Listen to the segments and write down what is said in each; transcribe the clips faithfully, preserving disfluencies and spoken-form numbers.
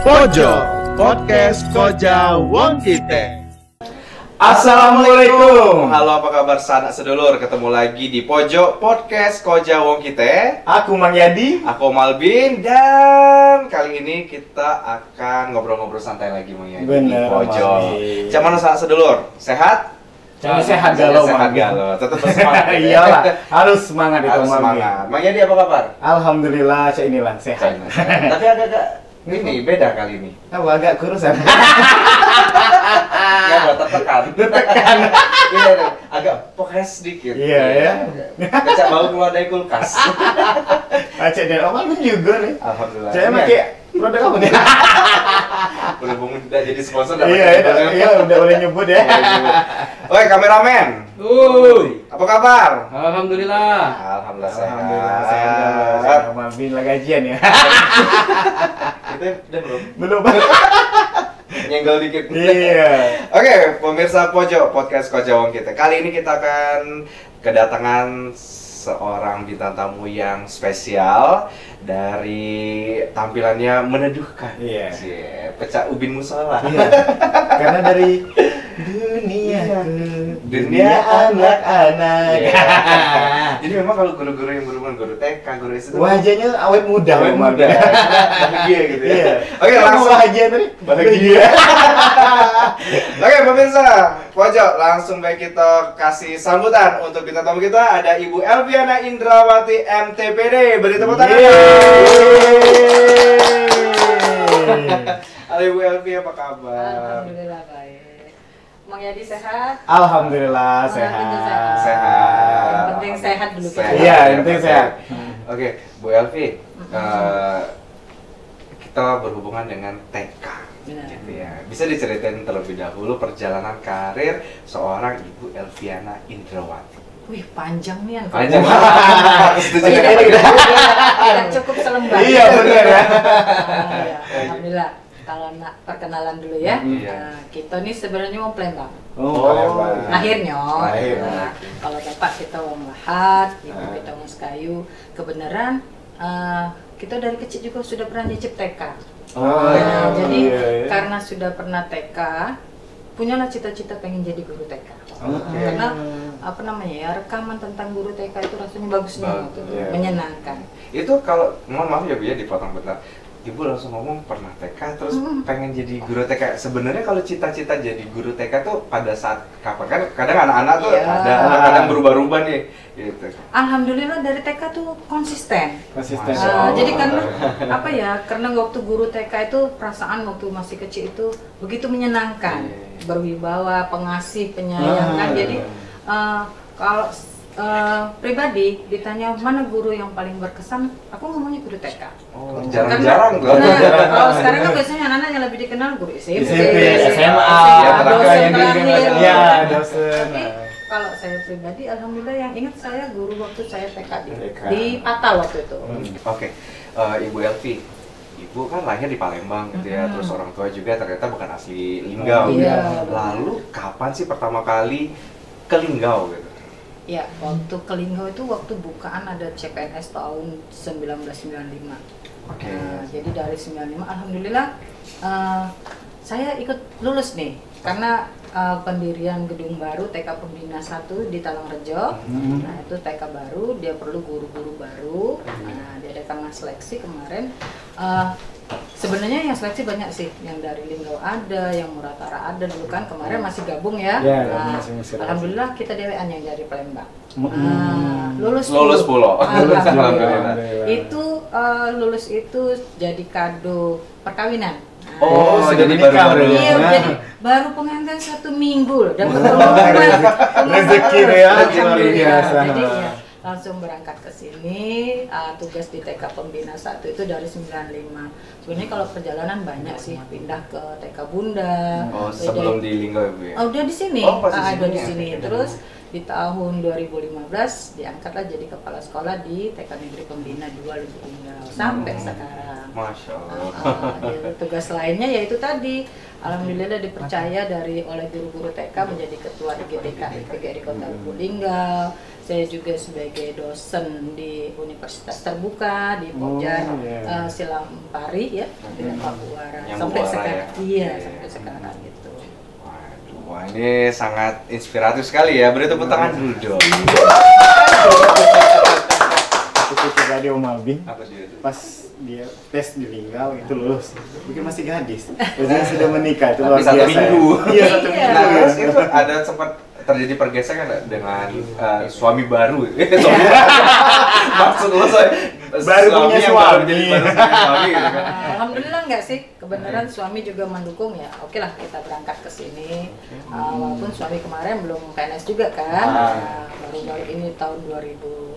Pojok Podcast Koja Wong Kite. Assalamualaikum. Halo, apa kabar sanak sedulur? Ketemu lagi di Pojok Podcast Koja Wong Kite. Aku Mang Yadi, aku Malbin, dan kali ini kita akan ngobrol-ngobrol santai lagi Mang Yadi di Pojok. Cuman sanak sedulur, sehat? Jangan sehat galau, sehat galau, tetap bersemangat. Ya? Iyalah, harus semangat itu harus semangat. Mang Yadi apa kabar? Alhamdulillah, saya inilah sehat. Tapi agak-agak ini beda kali ini. Aku agak kurusan. Ya, buat tertekan. Tertekan. Iya, agak pokes sedikit. Iya ya. Kecap bau keluar dari kulkas. Acek dan Om Alvin juga nih. Alhamdulillah. Saya pakai produk kamu nih. Berhubung udah jadi sponsor. Iya, iya, udah boleh nyebut ya. Oi, kameramen. Uy, apa kabar? Alhamdulillah. Alhamdulillah sehat. Alhamdulillah sehat. Om Alvin lagi gajian ya. Itu udah belum? Belum. Nyenggol dikit. Iya. Oke, pemirsa Pojok Podcast Koja Wong Kite. Kali ini kita akan kedatangan seorang bintang tamu yang spesial dari tampilannya meneduhkan. Iya. Yeah. Pecah ubin musola. Iya. Karena dari dunia ke dunia anak-anak. Yeah. Jadi memang kalau guru-guru yang berhubungan guru T K, guru S D wajahnya awet muda, awet muda. Bahagia gitu ya. Iya. Oke, langsung bahagia tadi. Bahagia. Oke, pemirsa Pojok, langsung baik kita kasih sambutan untuk bintang tamu kita, ada Ibu Elviana Indrawati M T P D. Beri tepuk tangan. Halo Ibu Elvi, apa kabar? Alhamdulillah baik. Mang Yadi sehat? Alhamdulillah sehat. Sehat. Yang penting sehat dulu kita. Iya, yang penting sehat. Oke, Bu Elvi, uh, kita berhubungan dengan T K. Benar. Gitu ya. Bisa diceritain terlebih dahulu perjalanan karir seorang Ibu Elviana Indrawati. Wih, panjang nih yang Panjang. Tidak, tidak cukup selembar. Iya, benar ya. Ya. Alhamdulillah. Kalau nak perkenalan dulu ya. Iya. Nah, kita nih sebenarnya mau Palembang. Oh, Lahirnya. Lahir. Nah, kalau bapak kita wong Lahat, ibu Ah. kita wong Sekayu. Kebenaran uh, kita dari kecil juga sudah pernah nyicip T K. Oh, Nah, jadi iya, iya. karena sudah pernah T K, punyalah cita-cita pengen jadi guru T K. Oke. Karena apa namanya ya, rekaman tentang guru T K itu rasanya bagusnya, Bagus, gitu, iya. menyenangkan. Itu kalau, mohon maaf ya Bu ya, dipotong bentar. Ibu langsung ngomong pernah T K, terus Mm. pengen jadi guru T K. Sebenarnya kalau cita-cita jadi guru T K tuh pada saat kapan? Kan kadang anak-anak tuh Iya. ada kadang berubah-ubah nih, gitu. Alhamdulillah dari T K tuh konsisten. Konsisten. Masya Uh, Allah. jadi karena apa ya? Karena waktu guru T K itu perasaan waktu masih kecil itu begitu menyenangkan, Iya. berwibawa, pengasih, penyayang kan. Ah. Jadi uh, kalau uh, pribadi ditanya mana guru yang paling berkesan, aku ngomongnya guru T K. Oh, jarang-jarang tuh. Nah, Jarang. kalau sekarang kan biasanya anak-anak yang lebih dikenal guru S M P, S M P, S M A, ya, dosen terakhir yang terakhir. Iya, dosen. Tapi kalau saya pribadi, alhamdulillah yang ingat saya guru waktu saya T K di, T K. di Patal waktu itu. Hmm, Oke, Eh, Ibu Elvi, Ibu kan lahir di Palembang gitu ya, Mm-hmm. terus orang tua juga ternyata bukan asli Linggau. Iya. Lalu kapan sih pertama kali ke Linggau gitu? Ya, waktu ke Linggau itu waktu bukaan ada C P N S tahun seribu sembilan ratus sembilan puluh lima. Oke. Nah, jadi dari sembilan puluh lima, alhamdulillah uh, saya ikut lulus nih, karena uh, pendirian gedung baru T K Pembina satu di Talangrejo. Hmm. Nah, itu T K baru, dia perlu guru-guru baru. Nah, diadakan seleksi kemarin. Uh, sebenarnya yang seleksi banyak sih, yang dari Linggau ada, yang Muratara ada dulu kan, kemarin masih gabung ya. Ya, Nah, masih- masih alhamdulillah kita dewean yang dari Palembang. Hmm. Nah, lulus Lulus pulau. Alhamdulillah. Alhamdulillah. Itu uh, lulus itu jadi kado perkawinan. Nah, Oh, sudah jadi menikah baru- berarti. iya, Nah. jadi baru pengantin satu minggu loh, dapat Oh, pengumuman. rezeki ya, luar Alhamdulillah. biasa. Jadi ya, langsung berangkat ke sini, uh, tugas di T K Pembina satu itu dari sembilan puluh lima. Sebenarnya kalau perjalanan banyak sih, pindah ke T K Bunda. Oh, beda- sebelum di Linggau ya Bu ya? Oh, udah di sini. Oh, pas di Ah, sini udah di ya. sini. Terus di tahun dua ribu lima belas diangkatlah jadi kepala sekolah di T K Negeri Pembina dua Lubuk Linggau sampai Hmm. sekarang. Masya Allah. Ah, ya, tugas lainnya yaitu tadi, alhamdulillah dipercaya dari oleh guru-guru T K menjadi ketua I G T K I P G R I Kota Lubuk Linggau. saya juga sebagai dosen di Universitas Terbuka di Pojan Oh, yeah. uh, Silampari ya dengan Pak Buara Yang sampai Buara, sekarang ya? iya Iya, sampai iya. sekarang gitu. Waduh, wah ini sangat inspiratif sekali ya. Beri tepuk tangan dulu dong. Aku pikir tadi Om Albin Apa sih itu? pas dia tes di Linggau itu lulus. Mungkin masih gadis. Terus sudah menikah itu Tapi luar satu biasa. minggu. Iya satu Iya. minggu. Nah, terus itu ada sempat terjadi pergesekan nggak dengan uh, suami baru? Suami maksud lo saya Baru punya yang suami. baru jadi baru punya suami gitu kan? Uh, Alhamdulillah nggak sih, kebenaran suami juga mendukung ya. Oke lah kita berangkat ke sini. Uh, walaupun suami kemarin belum P N S juga kan. Ah. Nah, baru-baru ini tahun dua ribu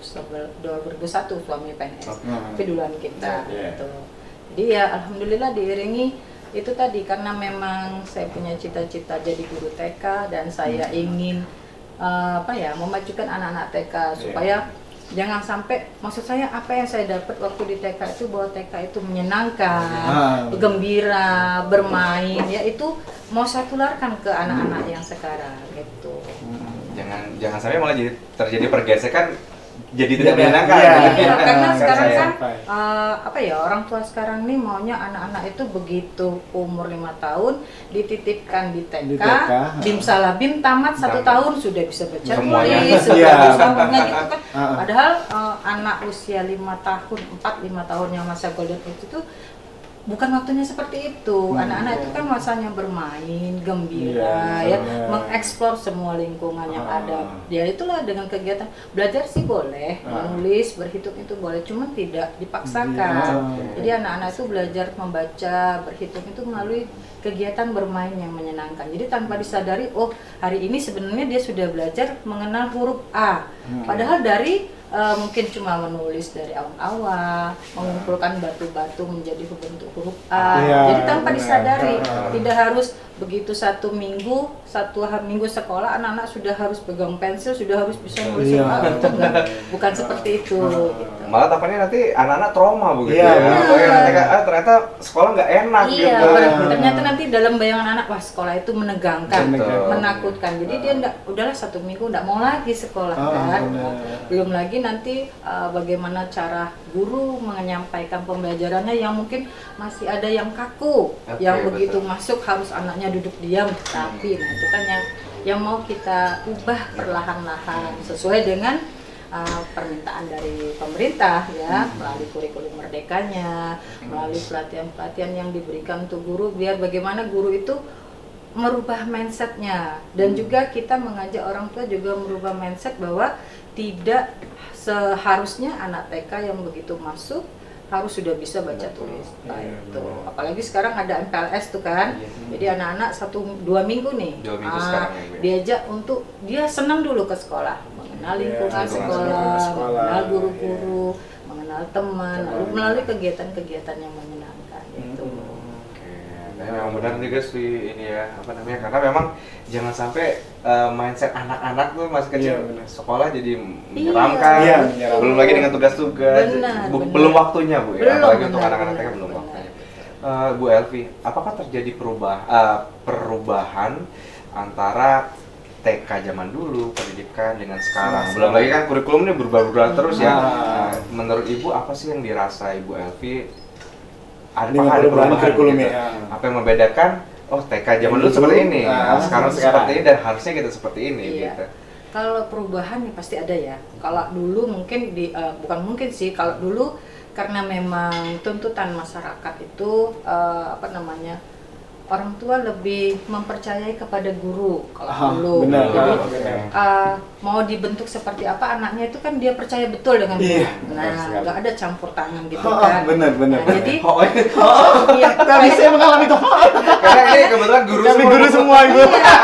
satu suami P N S. Oke. Tapi duluan kita Iya. gitu. Jadi ya alhamdulillah diiringi itu tadi karena memang saya punya cita-cita jadi guru T K dan saya ingin uh, apa ya memajukan anak-anak T K supaya jangan sampai, maksud saya apa yang saya dapat waktu di T K itu bahwa T K itu menyenangkan, Ah. gembira, bermain, ya itu mau saya tularkan ke anak-anak yang sekarang gitu. Jangan jangan sampai malah jadi terjadi pergesekan jadi tidak Iya, menyenangkan. iya. gitu. Iya, karena Kan sekarang saya kan sampai. uh, apa ya orang tua sekarang nih maunya anak-anak itu begitu umur lima tahun dititipkan di T K, Di T K, bim salabim tamat satu Tamat. tahun sudah bisa baca Semuanya. tulis, sudah Iya. bisa ngomongnya gitu kan. Ah. Padahal uh, anak usia lima tahun, empat lima tahun yang masa golden age itu bukan waktunya seperti itu. Hmm. Anak-anak itu kan masanya bermain, gembira, Iya, ya, benar. mengeksplor semua lingkungan yang Ah. ada. Ya itulah dengan kegiatan belajar sih boleh, Ah. menulis, berhitung itu boleh, cuman tidak dipaksakan. Iya. Jadi anak-anak itu belajar membaca, berhitung itu melalui kegiatan bermain yang menyenangkan. Jadi tanpa disadari, oh hari ini sebenarnya dia sudah belajar mengenal huruf A. Hmm. Padahal dari uh, mungkin cuma menulis dari awal-awal, mengumpulkan batu-batu menjadi bentuk huruf A. Iya, Jadi tanpa benar. disadari, Ah. tidak harus begitu satu minggu, satu hari minggu sekolah anak-anak sudah harus pegang pensil, sudah harus bisa nulis Iya. huruf A. Itu enggak, bukan seperti itu. gitu. Malah takutnya nanti anak-anak trauma begitu Iya, ya. benar. Apalagi nanti kan, ah, ternyata sekolah nggak enak Iya, gitu. ber- ternyata nanti dalam bayangan anak, wah sekolah itu menegangkan, Betul. menakutkan. Jadi dia enggak, udahlah satu minggu enggak mau lagi sekolah Oh, kan. benar. Belum lagi nanti uh, bagaimana cara guru menyampaikan pembelajarannya yang mungkin masih ada yang kaku, Oke, yang betul. begitu masuk harus anaknya duduk diam. Tapi nah itu kan yang yang mau kita ubah perlahan-lahan sesuai dengan uh, permintaan dari pemerintah ya, melalui kurikulum merdekanya, melalui pelatihan-pelatihan yang diberikan untuk guru, biar bagaimana guru itu merubah mindsetnya, dan juga kita mengajak orang tua juga merubah mindset bahwa tidak seharusnya anak T K yang begitu masuk harus sudah bisa baca tulis. Nah, itu apalagi sekarang ada M P L S tuh kan, jadi anak-anak satu dua minggu nih Dua minggu ah, sekarang ya, Bu. diajak untuk dia senang dulu ke sekolah, mengenal Iya, lingkungan lingkungan sekolah, sekolah, mengenal iya. guru-guru, mengenal teman, lalu Teman. melalui kegiatan-kegiatan yang menyenangkan gitu. Oke, nah, memang benar juga sih ini ya, apa namanya, karena memang jangan sampai uh, mindset anak-anak tuh masih kecil Iya, benar. sekolah jadi menyeramkan, Iya, menyeramkan. belum lagi dengan tugas-tugas, Benar, Bu- benar. belum waktunya Bu, ya. Belum, Apalagi untuk benar, anak-anak T K benar, belum benar. waktunya. Uh, Bu Elvi, apakah terjadi perubah, uh, perubahan antara T K zaman dulu, pendidikan dengan sekarang? Belum lagi kan kurikulum ini berubah-ubah terus ya. Ah. Nah, menurut Ibu apa sih yang dirasa Ibu Elvi? Ada Dengan apakah ada perubahan perubahan kurikulumnya, gitu? ya. Apa yang membedakan? Oh T K zaman dulu Dulu, seperti ini, ah, nah, sekarang sekarang. seperti ini dan harusnya kita seperti ini Iya. gitu. Kalau perubahan ya pasti ada ya. Kalau dulu mungkin di eh, bukan mungkin sih, kalau dulu karena memang tuntutan masyarakat itu eh, apa namanya, orang tua lebih mempercayai kepada guru kalau Ah, dulu. benar, Jadi benar. eh, mau dibentuk seperti apa anaknya itu kan dia percaya betul dengan guru. Iya, benar Nah, sekali. nggak ada campur tangan gitu Ah, kan. benar, benar, Nah, benar. jadi Oh, iya, Tapi saya mengalami itu. karena ini kebetulan guru Kami semua. guru semua ibu.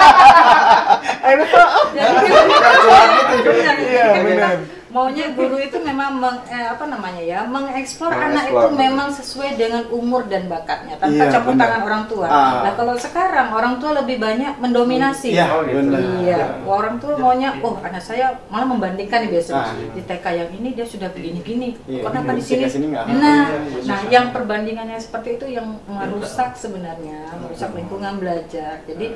Aduh. jadi Curhat gitu. benar, Iya, kan kita benar. maunya guru itu memang meng, eh, apa namanya ya, mengeksplor anak Mengeksplor. itu memang sesuai dengan umur dan bakatnya tanpa Iya, campur benar. tangan orang tua. Ah. Nah kalau sekarang orang tua lebih banyak mendominasi. Iya, Oh, gitu. benar. Iya, orang tua maunya, oh anak saya malah membandingkan nih biasanya Ah. di T K yang ini dia sudah begini-gini, Iya, kenapa di di sini? T K sini nggak? Nah, Iya, nah yang perbandingannya seperti itu yang merusak sebenarnya, merusak lingkungan belajar. Jadi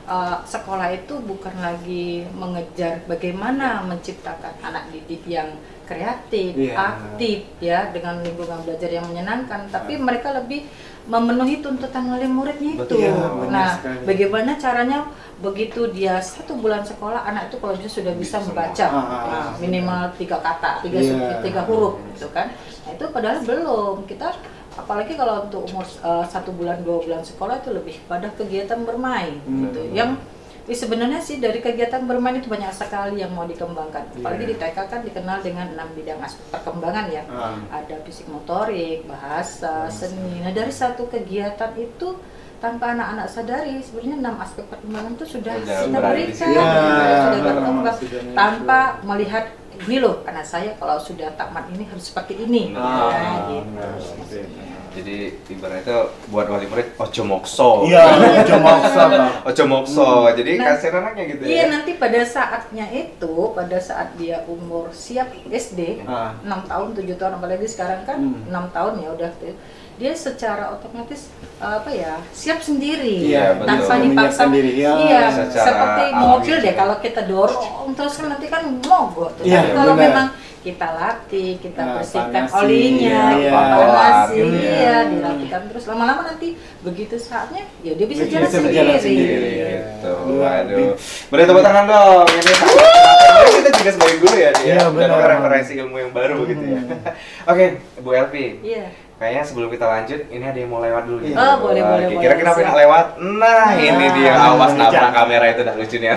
uh, sekolah itu bukan lagi mengejar bagaimana menciptakan anak didik yang kreatif, Yeah. aktif ya dengan lingkungan belajar yang menyenangkan, tapi mereka lebih memenuhi tuntutan oleh muridnya itu. Betul. Iya, benar Nah, sekali. bagaimana caranya begitu dia satu bulan sekolah, anak itu kalau dia sudah bisa Bisa membaca semua. Ah, ah, nah, ah. minimal tiga kata, tiga, Iya. sub- tiga huruf, gitu kan? Nah, itu padahal belum. Kita apalagi kalau untuk umur uh, satu bulan dua bulan sekolah itu lebih pada kegiatan bermain, Hmm. gitu. Yang ya sebenarnya sih dari kegiatan bermain itu banyak sekali yang mau dikembangkan. Apalagi Iya. di T K kan dikenal dengan enam bidang aspek perkembangan ya. Ah. Ada fisik motorik, bahasa, seni. Nah dari satu kegiatan itu tanpa anak-anak sadari sebenarnya enam aspek perkembangan itu sudah Sudah kita berada di berikan, situ. gitu, Ya, sudah berkembang sudah muncul. tanpa melihat ini loh anak saya kalau sudah tamat ini harus seperti ini. Ah, Nah, gitu. benar, seperti itu. Jadi ibaratnya buat wali murid ojo mokso. Iya, cuma maksa, Pak. Ojo mokso. Jadi Nah, kasihan anaknya gitu Iya ya. nanti pada saatnya itu, pada saat dia umur siap S D, Ah. enam tahun, tujuh tahun, apalagi sekarang kan Hmm. enam tahun ya udah dia secara otomatis apa ya siap sendiri Iya, betul. tanpa dipaksa. Menyiapkan diri, ya. Iya, Secara seperti alami. mobil deh kalau kita dorong terus kan nanti kan mogok. tuh. Iya, Tapi kalau benar. memang kita latih, kita Nah, bersihkan panasi, olinya, iya. panasi, Gitu ya. iya, dirapikan terus lama-lama nanti begitu saatnya ya dia bisa Bisa jalan berjalan sendiri. sendiri. Gitu. Luar Waduh. Beri tepuk tangan dong. Ini Ini kita juga sebagai guru ya dia. Iya, Dan benar. referensi ilmu yang baru gitu ya. Oke, Bu Elvi. Iya. Kayaknya sebelum kita lanjut, ini ada yang mau lewat dulu nih. Oh, boleh, Wah, boleh, Kira-kira boleh. pernah lewat? Nah, ini dia. Awas Ini nabrak jangan. kamera itu dah lucunya.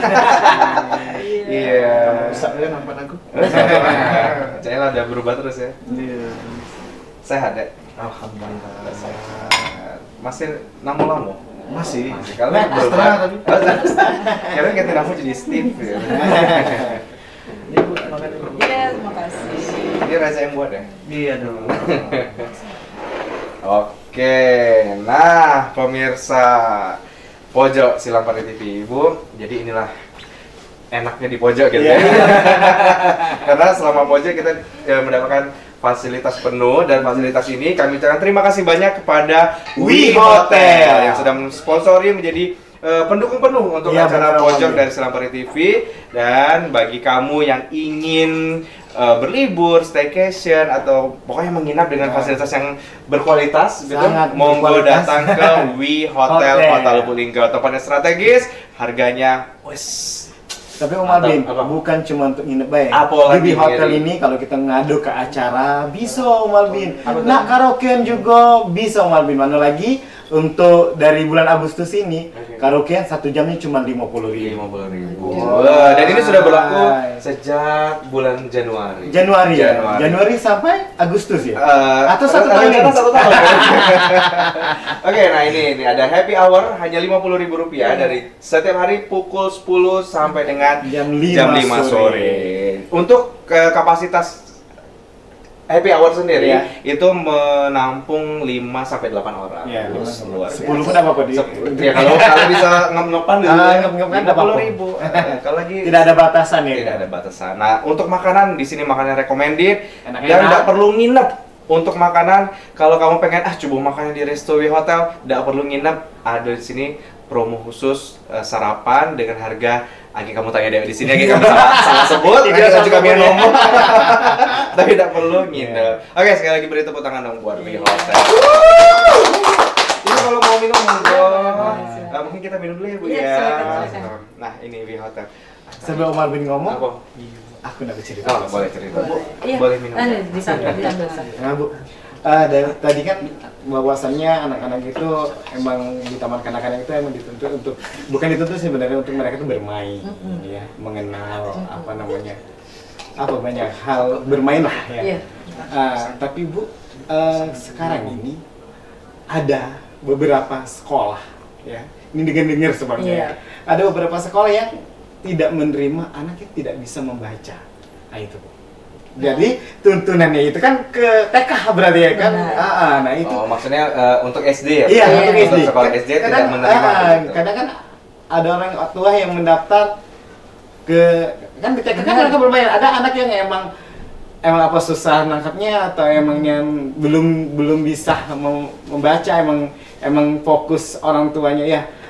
Iya. Bisa dia nampak aku. Saya lah udah berubah terus ya. Iya. Sehat ya? Alhamdulillah. Sehat. Masih namo-namo? Masih. Masih. Kalau Nah, berubah. setengah tapi. Kalian ganti nama jadi Steve ya. Ini Bu, makan dulu. Iya, terima kasih. Ini Reza yang buat ya? Iya dong. Oke, nah pemirsa pojok Silang Pari T V Ibu, jadi inilah enaknya di pojok gitu ya. Karena selama pojok kita ya, mendapatkan fasilitas penuh dan fasilitas ini kami ucapkan terima kasih banyak kepada Wi Hotel yang sudah mensponsori menjadi eh, pendukung penuh untuk Iya, acara benar, pojok Bang. dari Silang Pari T V. Dan bagi kamu yang ingin eh, berlibur, staycation atau pokoknya menginap dengan Ya. fasilitas yang berkualitas gitu, Sangat monggo berkualitas. datang ke Wi Hotel Hotel. Kota Lubuk Linggau. Tempatnya strategis, harganya wes. Tapi Om Mantap, Albin, apa? bukan cuma untuk nginep baik. Apalagi Di hotel ini? ini kalau kita ngadu ke acara bisa Om Albin. Apa tuh? Nak karaokean juga bisa Om Albin. Mana lagi untuk dari bulan Agustus ini Oke. karaokean satu jamnya cuma lima puluh lima ribu. puluh ribu. Aduh. Wah, dan ini sudah berlaku sejak bulan Januari. Januari ya, Januari. Januari sampai Agustus ya. Eh, Atau satu eh, tahun eh, ini? satu tahun. Oke, nah ini ini ada happy hour hanya lima puluh ribu rupiah dari setiap hari pukul sepuluh sampai dengan Jam lima lima sore. sore. Untuk ke kapasitas happy hour sendiri Iya. itu menampung lima sampai delapan orang. Iya, Terus lima. luar Sepuluh biasa. pun apa-apa, Di. Sep- Ya kalau kalau bisa ngep-ngepan dulu. Ah, ngep-ngepan lima puluh apa-apa. ribu. Eh, Kalau lagi Tidak ada batasan ya. tidak ada batasan. Nah, untuk makanan di sini makanan recommended Enak-enak. dan nggak perlu nginep. Untuk makanan, kalau kamu pengen ah coba makannya di Resto Wi Hotel, nggak perlu nginep. Ada di sini promo khusus eh, sarapan dengan harga Agi kamu tanya deh di sini Agi kamu salah, salah sebut, Tidak Agi salah juga sebut biar ya. ngomong. Tapi tidak perlu nginep. Oke, sekali lagi beri tepuk tangan dong buat Wi Hotel. Ini kalau mau minum monggo. Silakan. Eh, mungkin kita minum dulu ya Bu Iya, ya. silakan, silakan. Nah, ini Wi Hotel. Sebelum Om Albin ngomong, Apa? aku nak bercerita. Oh, boleh cerita. Bu, Iya. boleh minum. Nah, di sana, diambil sana. Nah, Bu, eh, dari tadi kan bahwasannya anak-anak itu emang di taman kanak-kanak itu emang dituntut untuk bukan dituntut sebenarnya untuk mereka itu bermain, Mm-mm. ya, mengenal apa namanya apa banyak hal bermain lah ya. Iya. Ah, tapi Bu, eh, sekarang ini ada beberapa sekolah, ya, ini dengar-dengar sebabnya. Iya. Ada beberapa sekolah yang tidak menerima anaknya tidak bisa membaca. Nah itu, Bu. Jadi tuntunannya itu kan ke T K berarti ya kan? Benar. Ah, ah, nah itu. Oh, maksudnya eh, untuk S D ya? Iya, Iya, untuk Untuk S D. sekolah S D tidak Kadang- menerima ah, gitu. kadang kan ada orang tua yang mendaftar ke kan di T K kan Benar. mereka bermain. Ada anak yang emang emang apa susah nangkapnya atau emang yang belum belum bisa mem- membaca emang emang fokus orang tuanya ya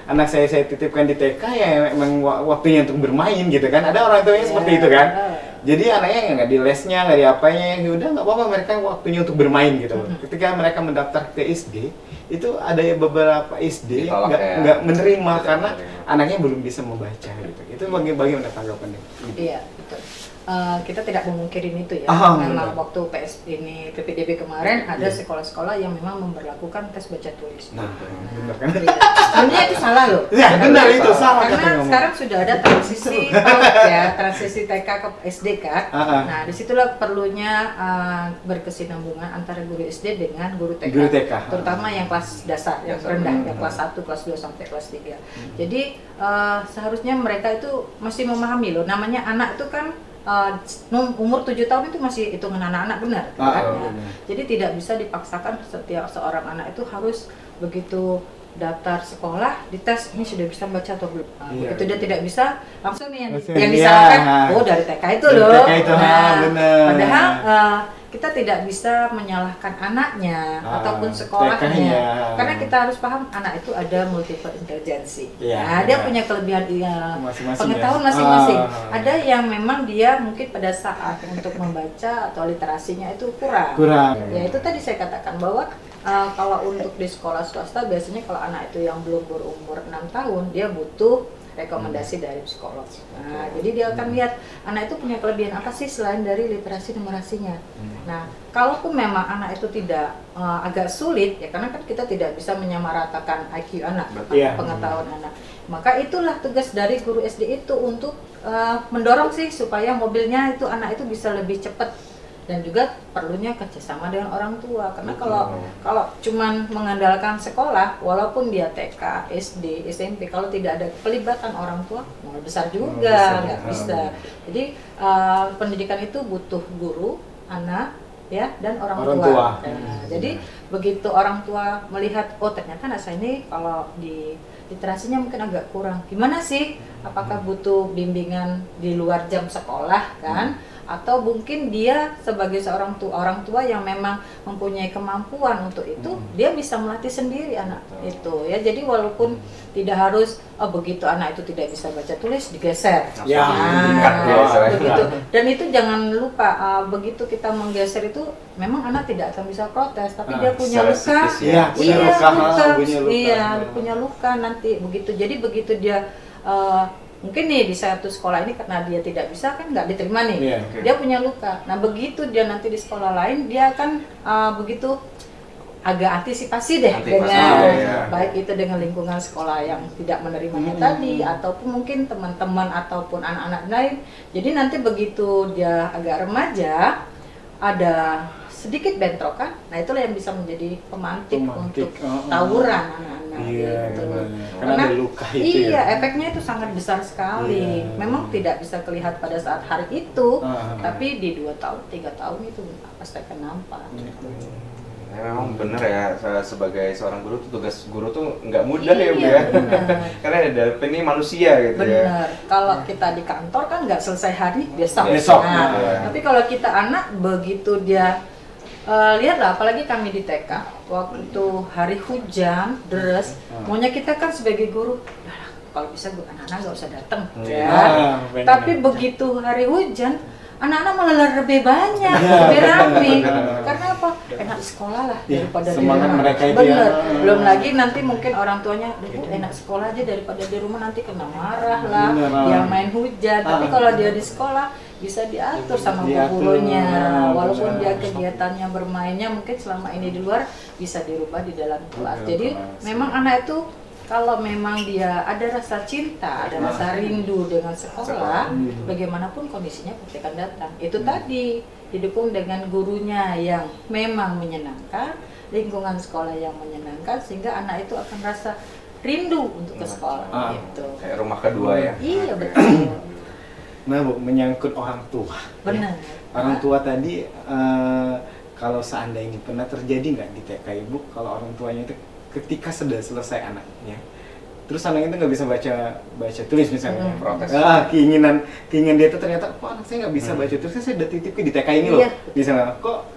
anak saya saya titipkan di T K ya emang wa- waktunya untuk bermain gitu kan. Ada orang tuanya seperti itu kan. Jadi anaknya nggak di lesnya, nggak di apanya, ya udah nggak apa-apa, mereka waktunya untuk bermain gitu. Ketika mereka mendaftar ke S D, itu ada beberapa S D yang Ditolak nggak ya. nggak menerima Tidak karena menerima. anaknya belum bisa membaca gitu. Itu bagi bagaimana tanggapannya? Iya, betul. Eh, kita tidak memungkirin itu ya. Ah, memang benar. waktu P S ini P P D B kemarin ada Iya. sekolah-sekolah yang memang memberlakukan tes baca tulis. Nah, benar kan? Iya. Sebenarnya itu salah loh. Ya benar itu salah Karena katanya. sekarang sudah ada transisi PAUD ya, transisi T K ke S D kan. Ah, ah. Nah, disitulah perlunya uh, berkesinambungan antara guru S D dengan guru T K. Guru T K. Terutama yang kelas dasar, yang Dasar. rendah, yang kelas satu, kelas dua sampai kelas tiga. Jadi uh, seharusnya mereka itu masih memahami loh, namanya anak itu kan uh, num- umur tujuh tahun itu masih hitungan anak-anak benar. Ah, kan? ah, Ya. benar. Jadi tidak bisa dipaksakan setiap seorang anak itu harus begitu daftar sekolah dites ini sudah bisa baca atau belum. Nah, Iya. begitu dia tidak bisa langsung nih yang, Langsung, yang iya. disalahkan oh dari T K itu Dari loh. T K itu, ha, benar. Padahal uh, kita tidak bisa menyalahkan anaknya Ah, ataupun sekolahnya. T K-nya. Karena kita harus paham anak itu ada multiple intelijensi. Iya, Nah, dia benar. punya kelebihan iya, Masing-masing pengetahuan ya. masing-masing. Ah. Ada yang memang dia mungkin pada saat untuk membaca atau literasinya itu kurang. Kurang. Ya itu tadi saya katakan bahwa uh, kalau untuk di sekolah swasta biasanya kalau anak itu yang belum berumur enam tahun dia butuh rekomendasi dari psikolog. Nah, jadi dia akan lihat anak itu punya kelebihan apa sih selain dari literasi numerasinya. Nah, kalaupun memang anak itu tidak uh, agak sulit ya karena kan kita tidak bisa menyamaratakan I Q anak, Iya. pengetahuan anak. Maka itulah tugas dari guru S D itu untuk uh, mendorong sih supaya mobilnya itu anak itu bisa lebih cepat dan juga perlunya kerjasama dengan orang tua karena kalau kalau cuman mengandalkan sekolah walaupun dia T K, S D, S M P kalau tidak ada pelibatan orang tua mau besar juga besar. nggak Ah. bisa. Jadi uh, pendidikan itu butuh guru, anak ya dan orang, Orang tua. tua. Nah, Hmm. jadi begitu orang tua melihat oh ternyata anak saya ini kalau di literasinya mungkin agak kurang. Gimana sih? Apakah butuh bimbingan di luar jam sekolah kan? Atau mungkin dia sebagai seorang tua orang tua yang memang mempunyai kemampuan untuk itu dia bisa melatih sendiri anak itu ya jadi walaupun tidak harus oh begitu anak itu tidak bisa baca tulis digeser Ya, ditingkat ya, nah, istilahnya. begitu dan itu jangan lupa uh, begitu kita menggeser itu memang anak tidak akan bisa protes tapi Ah, dia punya secara luka psikis ya. Iya, punya iya luka, luka, ah, punya luka. iya punya luka nanti begitu jadi begitu dia uh, mungkin nih di satu sekolah ini karena dia tidak bisa kan nggak diterima nih Iya. Oke. dia punya luka nah begitu dia nanti di sekolah lain dia akan uh, begitu agak antisipasi deh Antisipasi, dengan ya. baik itu dengan lingkungan sekolah yang tidak menerimanya Hmm. tadi ataupun mungkin teman-teman ataupun anak-anak lain jadi nanti begitu dia agak remaja ada sedikit bentrokan nah itulah yang bisa menjadi pemantik, Pemantik, untuk oh, oh. tawuran anak-anak Iya, gitu. benar. Karena ada luka itu iya, ya. efeknya itu sangat besar sekali. Iya. Memang tidak bisa terlihat pada saat hari itu, Ah. tapi di dua tahun, tiga tahun itu pasti akan nampak. Ya, memang bener ya se- sebagai seorang guru tuh tugas guru tuh nggak mudah ya Bu Iya, ya. benar. Karena ada ini manusia gitu ya. Benar. Kalau kita di kantor kan nggak selesai hari besok. Besok, Nah, iya. tapi kalau kita anak begitu dia eh, lihatlah, apalagi kami di T K waktu hari hujan deras, maunya kita kan sebagai guru, "Udah lah, kalau bisa gua- anak-anak nggak usah datang. Iya. Ya. Ah, benar. Tapi begitu hari hujan, anak-anak malah lebih banyak, Iya. lebih rame. Benar. Karena apa? Enak di sekolah lah Iya, daripada di semangat rumah. mereka itu Bener. ya. Belum lagi nanti mungkin orang tuanya, "Bu, enak sekolah aja daripada di rumah nanti kena marah lah, Bener. dia main hujan." Tapi Ah. kalau dia di sekolah bisa diatur sama Diatur. gurunya. Ah, Walaupun benar. dia kegiatannya bermainnya mungkin selama ini di luar bisa dirubah di dalam kelas. Benar, Jadi kelas. memang anak itu kalau memang dia ada rasa cinta, ada rasa rindu dengan sekolah, Hmm. bagaimanapun kondisinya pasti akan datang. Itu tadi didukung dengan gurunya yang memang menyenangkan, lingkungan sekolah yang menyenangkan, sehingga anak itu akan rasa rindu untuk ke sekolah. Ah. Gitu. Kayak rumah kedua ya. Iya betul, Nah Bu, menyangkut orang tua. benar. Orang tua tadi eh, kalau seandainya pernah terjadi nggak di T K Ibu kalau orang tuanya itu ketika sudah selesai anaknya, terus anaknya itu nggak bisa baca baca tulis misalnya, Hmm. Protes. ah, keinginan keinginan dia itu ternyata kok anak saya nggak bisa Hmm. baca tulis, saya udah titip di T K ini loh, Iya. misalnya kok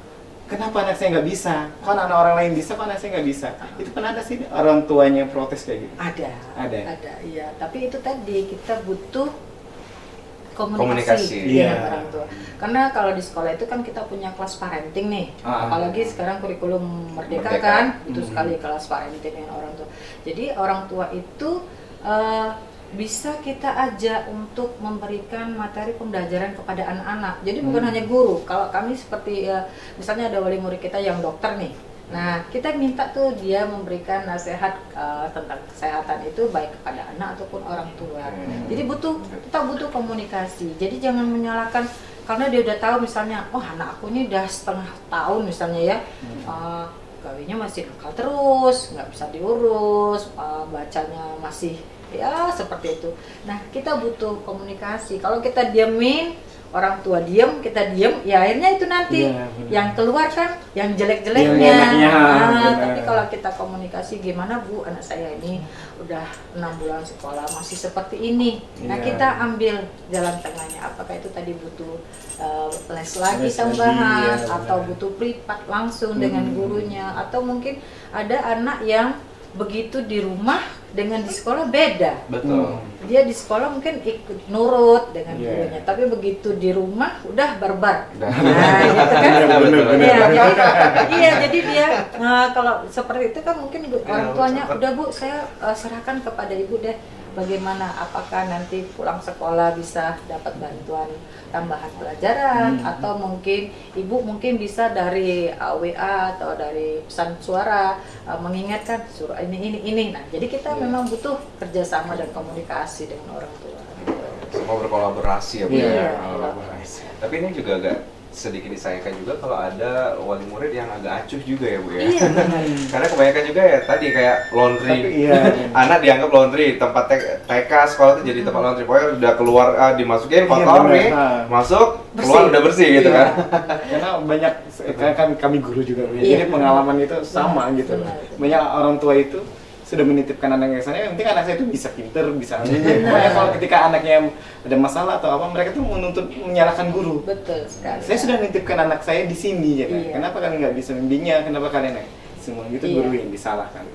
kenapa anak saya nggak bisa? Kok anak orang lain bisa, kok anak saya nggak bisa? Itu pernah ada sih orang tuanya protes kayak gitu? Ada, Ada. ada, iya. Tapi itu tadi kita butuh komunikasi, Komunikasi. dengan Iya. orang tua. Karena kalau di sekolah itu kan kita punya kelas parenting nih, Ah. apalagi sekarang kurikulum merdeka, Merdeka. kan, butuh Hmm. sekali kelas parenting dengan orang tua. Jadi orang tua itu eh, bisa kita ajak untuk memberikan materi pembelajaran kepada anak-anak. Jadi bukan Hmm. hanya guru. Kalau kami seperti eh, misalnya ada wali murid kita yang dokter nih. Nah, kita minta tuh dia memberikan nasihat uh, tentang kesehatan itu baik kepada anak ataupun orang tua. Hmm. Jadi butuh kita butuh komunikasi. Jadi jangan menyalahkan karena dia udah tahu misalnya, oh anak aku ini udah setengah tahun misalnya ya, uh, gawinya masih nakal terus, nggak bisa diurus, uh, bacanya masih ya seperti itu. Nah, kita butuh komunikasi. Kalau kita diamin, orang tua diem, kita diem, ya akhirnya itu nanti Iya, benar. yang keluar kan yang Yang jelek-jeleknya. enaknya, Nah, benar. tapi kalau kita komunikasi gimana Bu, anak saya ini udah enam bulan sekolah masih seperti ini. Nah, Iya. kita ambil jalan tengahnya. Apakah itu tadi butuh uh, les lagi Les tambahan lagi, iya, atau benar. butuh privat langsung dengan Hmm. gurunya, atau mungkin ada anak yang begitu di rumah dengan di sekolah beda. Betul. Dia di sekolah mungkin ikut nurut dengan Iya. gurunya, tapi begitu di rumah udah barbar. Udah. Nah, gitu kan? Bener, bener, bener. Iya, jadi, iya, jadi dia nah, kalau seperti itu kan mungkin ibu- Iya, orang tuanya betul. udah Bu, saya uh, serahkan kepada ibu deh. Bagaimana apakah nanti pulang sekolah bisa dapat bantuan tambahan pelajaran, Hmm. atau mungkin ibu mungkin bisa dari uh, W A atau dari pesan suara uh, mengingatkan suruh ini ini ini. Nah, jadi kita Iya. memang butuh kerjasama dan komunikasi dengan orang tua. gitu. Semua berkolaborasi ya Bu. Iya, ya. kolaborasi. Tapi ini juga agak sedikit disayangkan juga kalau ada wali murid yang agak acuh juga ya Bu ya. Iya, benar. Karena kebanyakan juga ya tadi kayak laundry. Tapi iya. Anak dianggap laundry, tempat T K sekolah itu jadi tempat laundry. Pokoknya udah keluar ah, dimasukin Iya, kotor benar. nih, Nah. masuk, keluar Bersih. udah bersih gitu Iya. kan. Karena banyak kan kan kami guru juga, Bu. Iya. Jadi pengalaman itu sama Benar, gitu. benar. Banyak orang tua itu sudah menitipkan anaknya ke sana, yang penting anak saya itu bisa pinter, bisa ini. Pokoknya kalau ketika anaknya ada masalah atau apa, mereka tuh menuntut menyalahkan guru. Betul sekali. Saya sudah nitipkan anak saya di sini ya kan. Iya. Kenapa kalian nggak bisa membimbingnya? Kenapa kalian nggak? Semua gitu Iya. guru yang disalahkan.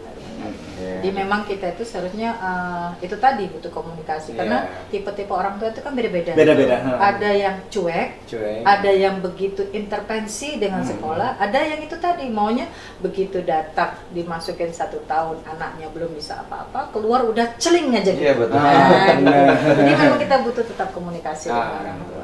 Jadi memang kita itu seharusnya uh, itu tadi butuh komunikasi, karena Iya. tipe-tipe orang tua itu kan beda-beda. Beda-beda, ha. Ada yang cuek, Cuek. ada yang begitu intervensi dengan Hmm. sekolah, ada yang itu tadi maunya begitu datang dimasukin satu tahun anaknya belum bisa apa-apa, keluar udah celing aja gitu. Iya, betul. Nah, gitu. Ah, Jadi memang kita butuh tetap komunikasi dengan Ah. orang tua.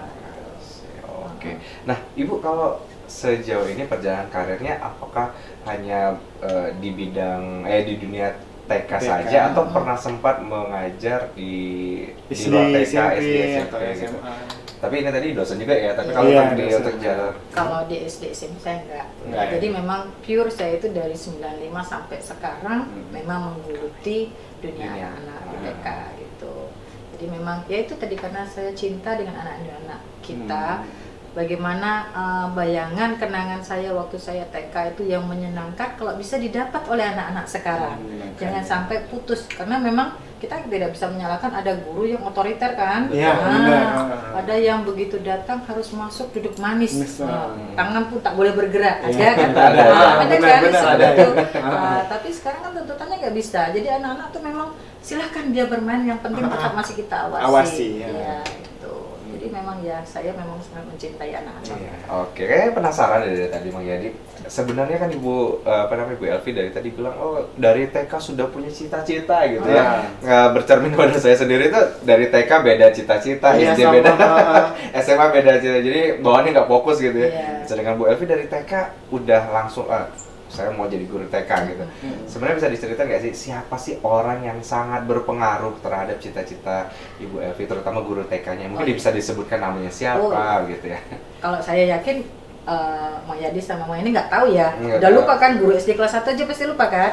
Oke. Nah, Ibu kalau sejauh ini perjalanan karirnya apakah hanya eh, di bidang eh di dunia T K T K. saja atau pernah sempat mengajar di di S D, luar T K, S M P, S D, S M P atau gitu. S M A. Tapi ini tadi dosen juga ya, tapi Iya. kalau Iya, untuk di dosen. untuk jalur Kalau di S D S M P saya enggak. Enggak ya? Jadi memang pure saya itu dari sembilan puluh lima sampai sekarang Hmm. memang menggeluti dunia Dunia. anak-anak di T K Hmm. gitu. Jadi memang ya itu tadi karena saya cinta dengan anak-anak kita. Hmm. Bagaimana uh, bayangan kenangan saya waktu saya T K itu yang menyenangkan kalau bisa didapat oleh anak-anak sekarang. Menyenangkan. Jangan sampai putus karena memang kita tidak bisa menyalahkan ada guru yang otoriter kan. Iya, Nah, benar. ada yang begitu datang harus masuk duduk manis. Manis, Nah, ah. tangan pun tak boleh bergerak. Ada Iya, kan? ada, Ah, ada. ada Benar, kan benar, seperti ada. itu. Ah. Ah, tapi sekarang kan tuntutannya nggak bisa. Jadi anak-anak tuh memang silahkan dia bermain, yang penting tetap masih kita awasi. Awasi, ya. Iya, gitu. Jadi memang ya saya memang sangat mencintai anak-anak. Iya. Oke, kayaknya penasaran deh dari tadi Bang Yadi. Sebenarnya kan Ibu eh, apa namanya Bu Elvi dari tadi bilang oh dari T K sudah punya cita-cita gitu ya. Nggak bercermin pada saya sendiri tuh dari T K beda cita-cita, Iya, S D sama, beda, ah. S M A beda cita. Jadi bawaannya nggak fokus gitu ya. Iya. Sedangkan Bu Elvi dari T K udah langsung ah, saya mau jadi guru T K gitu. Hmm. Sebenarnya bisa diceritakan nggak sih siapa sih orang yang sangat berpengaruh terhadap cita-cita Ibu Elvi, terutama guru T K-nya? Mungkin Oh, iya. bisa disebutkan namanya siapa Oh. gitu ya. Kalau saya yakin uh, Mang Yadi sama Mang ini nggak tahu ya. Nggak Udah tahu. lupa kan guru S D kelas satu aja pasti lupa kan?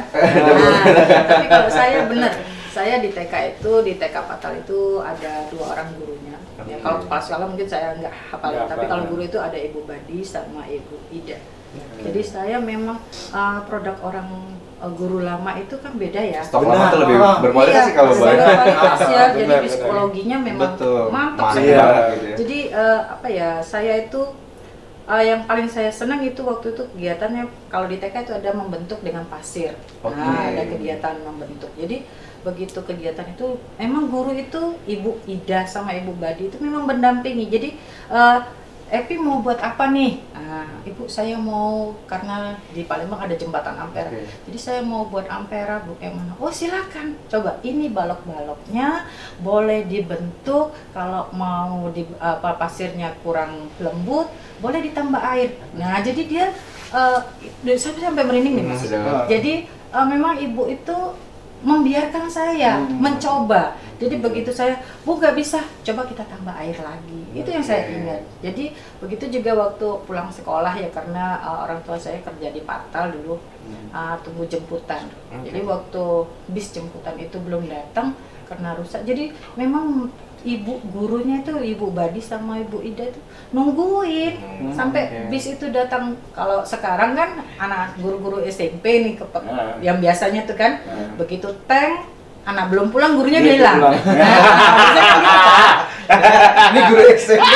Nah, tapi kalau saya bener, saya di T K itu, di T K Fatal itu ada dua orang gurunya. Ya, kalau kepala sekolah mungkin saya nggak hafal, Nggak tapi hafal. kalau guru itu ada Ibu Badi sama Ibu Ida. Jadi saya memang uh, produk orang uh, guru lama itu kan beda ya. Stok Benar. lama tuh lebih Ah. berkualitas sih kalau lebih banyak. berkualitas ya. Benar, Jadi benar. psikologinya memang Betul. mantap Mantap sekali. Iya. gitu ya. Jadi eh, apa ya, saya itu uh, yang paling saya senang itu waktu itu kegiatannya kalau di T K itu ada membentuk dengan pasir. Oke. Nah, ada kegiatan membentuk. Jadi begitu kegiatan itu emang guru itu Ibu Ida sama Ibu Badi itu memang mendampingi. Jadi uh, Epi mau buat apa nih? Nah, Ibu saya mau, karena di Palembang ada jembatan Ampera. Oke. Jadi saya mau buat Ampera, Bu, yang mana? Oh silakan, coba ini balok-baloknya boleh dibentuk. Kalau mau di apa pasirnya kurang lembut, boleh ditambah air. Nah jadi dia uh, sampai sampai merinding nih Mas. Hmm, Jadi uh, memang Ibu itu membiarkan saya Hmm. mencoba. Jadi begitu saya, Bu nggak bisa, coba kita tambah air lagi. Itu yang saya ingat. Jadi begitu juga waktu pulang sekolah ya, karena uh, orang tua saya kerja di Patal dulu, uh, tunggu jemputan. Jadi waktu bis jemputan itu belum datang karena rusak. Jadi memang ibu gurunya itu Ibu Badi sama Ibu Ida itu nungguin Hmm, sampai oke. bis itu datang. Kalau sekarang kan anak guru-guru S M P nih ke Ah. yang biasanya tuh kan Ah. begitu tank anak belum pulang gurunya Dia udah hilang. pulang. Nah, biasanya kan gitu kan. Ini guru S M P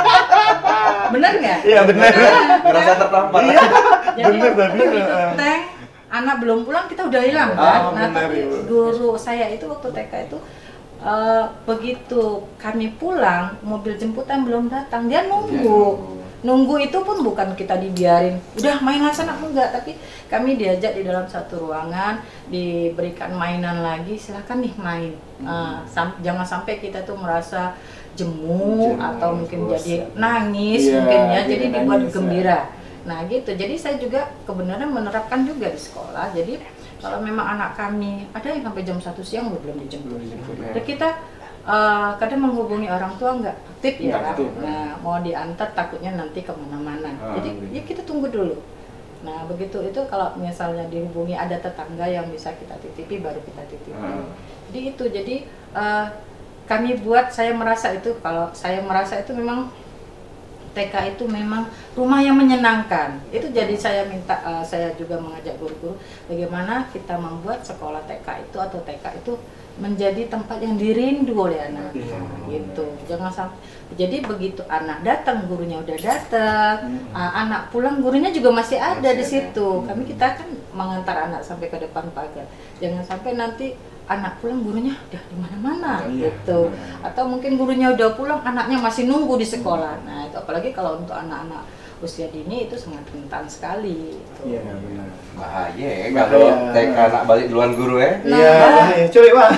Bener nggak? Iya benar. ngerasa tertampar. Jadi Bener, tapi, begitu uh, tank anak belum pulang kita udah hilang Ah, kan. Nah benar, tapi Ibu. guru saya itu waktu T K itu eh, begitu kami pulang mobil jemputan belum datang dia nunggu. Nunggu itu pun bukan kita dibiarin, udah main sana enggak, tapi kami diajak di dalam satu ruangan, diberikan mainan lagi, silakan nih main. Uh, sam- jangan sampai kita tuh merasa jemu, Jemu, atau mungkin bosan. jadi nangis Iya, mungkin ya, jadi jadi dibuat nangis, ya. gembira. Nah gitu, jadi saya juga kebenaran menerapkan juga di sekolah. Jadi kalau memang anak kami ada yang sampai jam satu siang loh belum dijemput, jadi kita uh, kadang menghubungi orang tua nggak aktif ya. Nggak aktif. Nah mau diantar takutnya nanti kemana-mana. Ah, Jadi iya. ya kita tunggu dulu. Nah begitu itu kalau misalnya dihubungi ada tetangga yang bisa kita titipi baru kita titipi. Ah. Jadi itu jadi uh, kami buat, saya merasa itu kalau saya merasa itu memang T K itu memang rumah yang menyenangkan. Itu jadi saya minta, uh, saya juga mengajak guru-guru bagaimana kita membuat sekolah T K itu atau T K itu menjadi tempat yang dirindu oleh anak. Iya. Gitu. Jangan sampai. Jadi begitu anak datang gurunya udah datang, Hmm. uh, anak pulang gurunya juga masih ada Masih di ada. situ. Kami kita kan mengantar anak sampai ke depan pagar. Jangan sampai nanti anak pulang gurunya udah di mana-mana Iya. gitu. Atau mungkin gurunya udah pulang, anaknya masih nunggu di sekolah. Nah, itu apalagi kalau untuk anak-anak usia dini itu sangat rentan sekali. Gitu. Iya benar. Bahaya ya Bahaya. kalau T K anak balik duluan guru ya. Nah. Iya, iya, culik bang.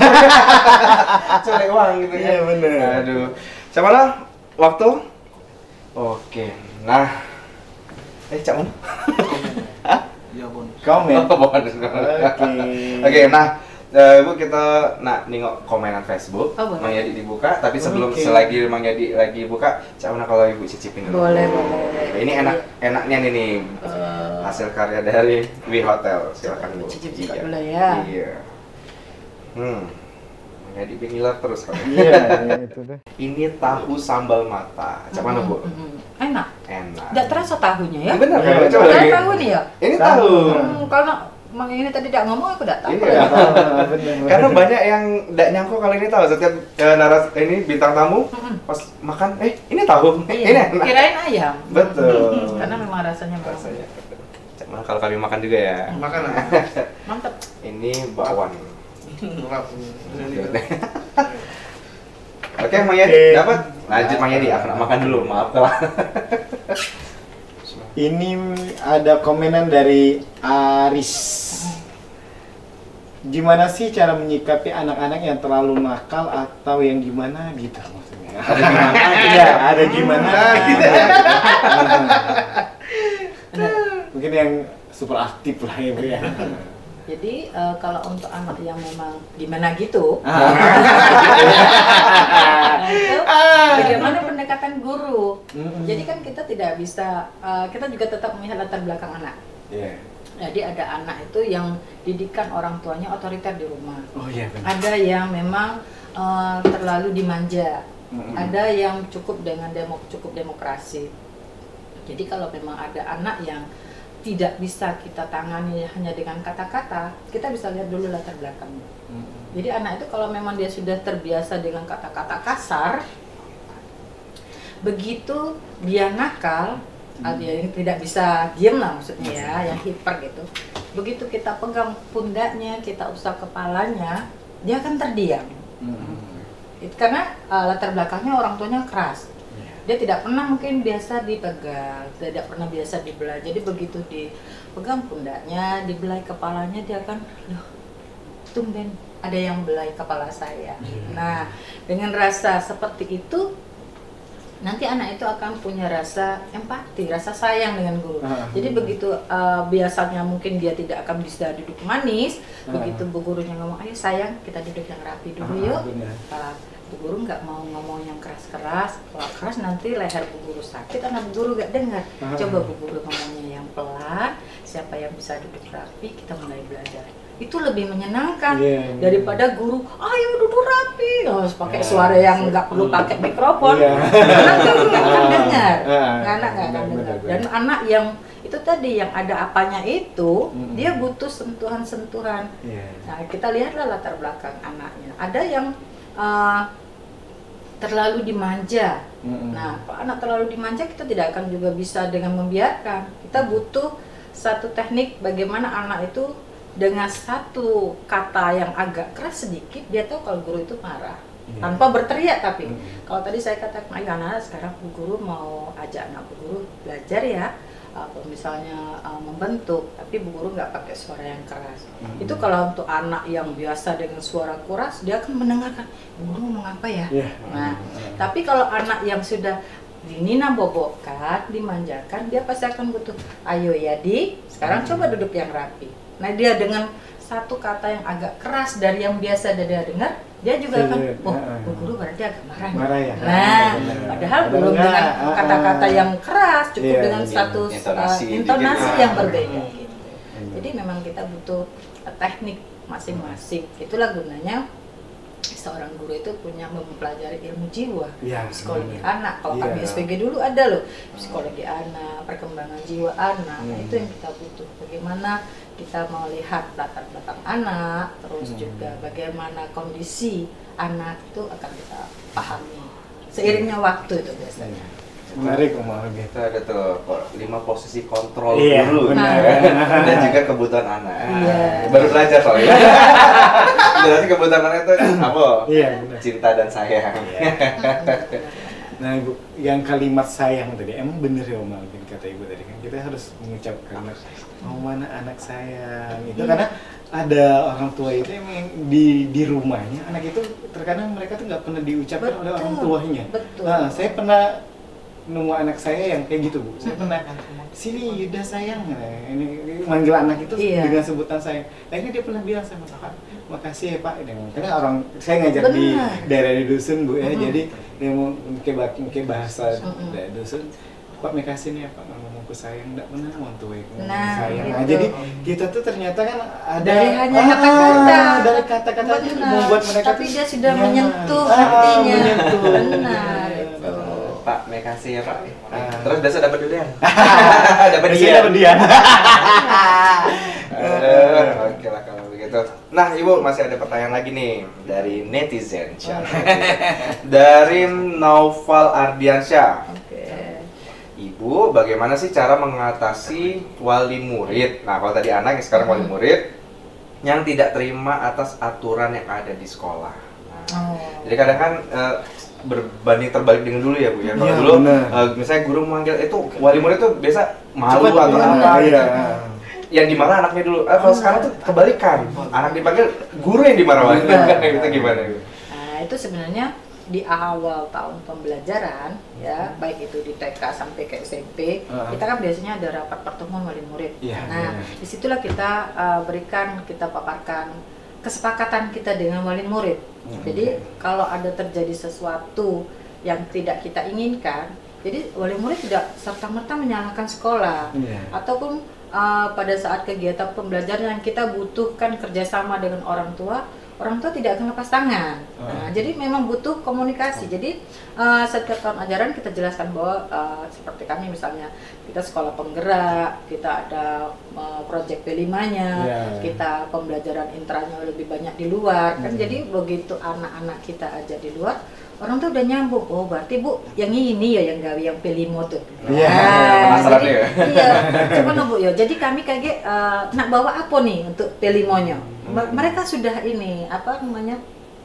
Colek uang gitu ya. Iya, bener. Aduh. Siapa lah waktu? Oke. Nah. Eh, Cak Mun. Komen. Oh, bonus. Oke. Oke, nah eh, Bu kita nak nengok komenan Facebook. Oh, boleh. Mang Yadi dibuka, tapi sebelum Oke. selagi Mang Yadi lagi buka, Cak Mun kalau Ibu cicipin dulu. Boleh, boleh. Ini enak enaknya nih nih. Eh, Hasil karya dari Wi Hotel. Silakan Bu. Cicip juga Iya. dulu ya. Iya. Hmm. Mang Yadi bingiler terus kalau. Iya, iya, itu deh. Ini tahu sambal mata. Cak mana Bu? Mm, mm, mm. Enak. Enak. Tidak terasa tahunya ya? Benar Iya, kan? Coba Tidak lagi. tahu nih ya? Ini Tahu. tahu. Hmm, karena Mang ini tadi tidak ngomong aku tidak tahu. Iya. Ah, bener, Karena bener. banyak yang tidak nyangkuk kali ini tahu. Setiap eh, naras ini bintang tamu Mm-mm. pas makan, eh ini tahu, Iya. ini enak. Kirain ayam. Betul. Karena memang rasanya bagus. Rasanya. Cak Mana kalau kami makan juga ya. Makan lah. Mantap. Ini bakwan. Lengkap. Oke, Mang Yadi Oke. dapat. Lanjut Mang Yadi, aku nak makan dulu. Maaf kalau. Ini ada komenan dari Aris. Gimana sih cara menyikapi anak-anak yang terlalu nakal atau yang gimana gitu maksudnya? Ada gimana? Iya, ada gimana? gitu. Mungkin yang super aktif lah ya Bu ya. Jadi eh, kalau untuk anak yang memang gimana gitu, Ah. nah itu bagaimana pendekatan guru. Mm-mm. Jadi kan kita tidak bisa, eh, kita juga tetap melihat latar belakang anak. Iya. Jadi ada anak itu yang didikan orang tuanya otoriter di rumah. Oh iya benar. Ada yang memang eh, terlalu dimanja. Mm-mm. Ada yang cukup dengan demo, cukup demokrasi. Jadi kalau memang ada anak yang tidak bisa kita tangani hanya dengan kata-kata, kita bisa lihat dulu latar belakangnya. Mm-mm. Jadi anak itu kalau memang dia sudah terbiasa dengan kata-kata kasar, begitu dia nakal, ada yang tidak bisa diam lah maksudnya ya, yang hiper gitu. Begitu kita pegang pundaknya, kita usap kepalanya, dia akan terdiam. Hmm. Itu karena uh, latar belakangnya orang tuanya keras. Dia tidak pernah mungkin biasa dipegang, tidak pernah biasa dibelai. Jadi begitu dipegang pundaknya, dibelai kepalanya, dia akan, loh, tumben ada yang belai kepala saya. Nah, dengan rasa seperti itu, nanti anak itu akan punya rasa empati, rasa sayang dengan guru. Ah, Jadi hmm. begitu uh, biasanya mungkin dia tidak akan bisa duduk manis, Ah. begitu bu gurunya ngomong, ayo sayang kita duduk yang rapi dulu Ah, yuk. benar. Uh, bu guru nggak mau ngomong yang keras-keras, kalau keras nanti leher bu guru sakit, anak bu guru nggak dengar. Ah. Coba bu guru ngomongnya yang pelan, siapa yang bisa duduk rapi, kita mulai belajar. Itu lebih menyenangkan Yeah. daripada guru, ayo duduk rapi, harus pakai Yeah. suara yang nggak perlu pakai mikrofon. Yeah. Anak nggak akan dengar, Ah. anak nggak akan Benar, dengar. benar, Dan anak yang itu tadi yang ada apanya itu, Mm-mm. dia butuh sentuhan-sentuhan. Iya. Nah, kita lihatlah latar belakang anaknya. Ada yang uh, terlalu dimanja. Mm-mm. Nah, kalau anak terlalu dimanja, kita tidak akan juga bisa dengan membiarkan. Kita butuh satu teknik bagaimana anak itu dengan satu kata yang agak keras sedikit, dia tahu kalau guru itu marah. Iya. Tanpa berteriak tapi. Mm-mm. Kalau tadi saya katakan, ayo anak, sekarang bu guru mau ajak anak bu guru belajar ya. Atau misalnya uh, membentuk, tapi bu guru nggak pakai suara yang keras. Mm-mm. Itu kalau untuk anak yang biasa dengan suara keras, dia akan mendengarkan, bu guru ngomong apa ya? Iya. Nah, tapi kalau anak yang sudah dinina bobokkan, dimanjakan, dia pasti akan butuh, ayo ya di, sekarang coba duduk yang rapi. Nah, dia dengan satu kata yang agak keras dari yang biasa dia dengar, dia juga akan, Iya, oh, iya. bu guru berarti agak marah. nih." Marah ya? Nah, Benar. padahal Padahal belum enggak, dengan ah, kata-kata ah. yang keras, cukup Iya, dengan iya. satu Intonasi uh, intonasi dikit. yang Ah. berbeda. Hmm. Gitu. Jadi memang kita butuh uh, teknik masing-masing. Itulah gunanya seorang guru itu punya mempelajari ilmu jiwa, Iya, psikologi benar. anak. Kalau Iya. kami S P G dulu ada loh psikologi anak, perkembangan jiwa anak. Nah, Hmm. itu yang kita butuh. Bagaimana kita melihat latar belakang anak, terus Hmm. juga bagaimana kondisi anak itu akan kita pahami seiringnya waktu itu biasanya. Iya. Menarik Om Algi. Kita ada tuh kok lima posisi kontrol Iya, dulu benar. ya. Dan juga kebutuhan anak. Iya. Baru belajar soalnya. Berarti kebutuhan anak itu apa? Iya, benar. Cinta dan sayang. Nah, Ibu, yang kalimat sayang tadi, emang bener ya Om Alvin kata Ibu tadi kan, kita harus mengucapkan mau mana anak sayang itu Iya. karena ada orang tua itu emang di di rumahnya anak itu terkadang mereka tuh nggak pernah diucapkan oleh orang Betul, tuanya. betul. Nah, saya pernah nemu anak saya yang kayak gitu Bu. Saya pernah sini Yuda sayang, nah, ini, ini manggil anak itu Iya. dengan sebutan sayang. Akhirnya dia pernah bilang sama Pak, makasih ya Pak. Karena orang saya ngajar di Benar. daerah di dusun Bu ya, Mm-mm. jadi dia mau mungkin mungkin bahasa Mm-mm. dari dusun. Pak makasih nih ya Pak ngomong ke sayang, nggak pernah montuwe Nah, sayang. gitu. Nah, jadi kita tuh ternyata kan ada Dari hanya ah, kata-kata. dari kata-kata Benar. membuat mereka Tapi tuh dia sudah nyaman. menyentuh Ah, hatinya. menyentuh. Benar, Iya, itu. benar. Pak, makasih ya Pak. Ah. Terus biasa dapat durian. dapat Biasanya dia. dapat dia. Eh, Oke lah kalau begitu. Nah, Ibu masih ada pertanyaan lagi nih dari netizen. Dari Naufal Ardiansyah. Oke. Ibu, bagaimana sih cara mengatasi wali murid? Nah, kalau tadi anak, sekarang wali murid yang tidak terima atas aturan yang ada di sekolah. Nah, Oh. jadi kadang kan eh, berbanding terbalik dengan dulu ya Bu ya. Kalau Iya, dulu benar. eh, misalnya guru manggil itu wali murid tuh biasa malu Cepat, atau iya, apa gitu. iya. Yang dimarah anaknya dulu. Eh, kalau sekarang tuh kebalikan. Anak dipanggil, guru yang dimarah wali. Itu gimana Bu? Nah, itu sebenarnya di awal tahun pembelajaran ya, baik itu di T K sampai ke S M P, Uh-huh. kita kan biasanya ada rapat pertemuan wali murid. Iya, Nah, iya. disitulah kita uh, berikan, kita paparkan kesepakatan kita dengan wali murid. Hmm, Jadi oke. kalau ada terjadi sesuatu yang tidak kita inginkan, jadi wali murid tidak serta-merta menyalahkan sekolah. Iya. Ataupun uh, pada saat kegiatan pembelajaran yang kita butuhkan kerjasama dengan orang tua, orang tua tidak akan lepas tangan. Oh. Nah, jadi memang butuh komunikasi. Jadi uh, setiap tahun ajaran kita jelaskan bahwa uh, seperti kami misalnya kita sekolah penggerak, kita ada uh, proyek P lima-nya, Yeah. kita pembelajaran intranya lebih banyak di luar. Kan Hmm. jadi begitu anak-anak kita aja di luar, orang tuh udah nyambung, oh berarti Bu yang ini ya yang gawe yang pelimo tuh. Iya, penasaran jadi, ya. Iya, coba no Bu ya. Jadi kami kaget uh, nak bawa apa nih untuk pelimonya. Hmm. Mereka sudah ini apa namanya